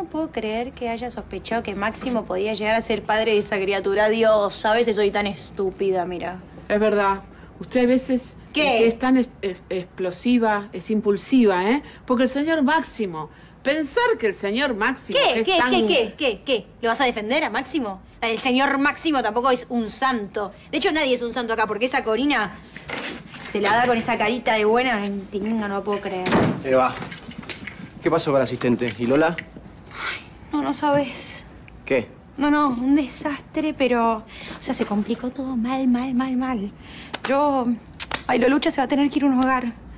puedo creer que haya sospechado que Máximo podía llegar a ser padre de esa criatura. Dios, a veces soy tan estúpida, mira. Es verdad. Usted a veces ¿Qué? es tan explosiva, es impulsiva, ¿eh? Porque el señor Máximo, pensar que el señor Máximo es tan... ¿Qué? ¿Lo vas a defender a Máximo? El señor Máximo tampoco es un santo. De hecho, nadie es un santo acá, porque esa Corina se la da con esa carita de buena. No lo puedo creer. Eva, ¿qué pasó con el asistente? ¿Y Lola? No sabes. ¿Qué? No, un desastre, pero... O sea, se complicó todo mal. Ay, Lolucha se va a tener que ir a un hogar.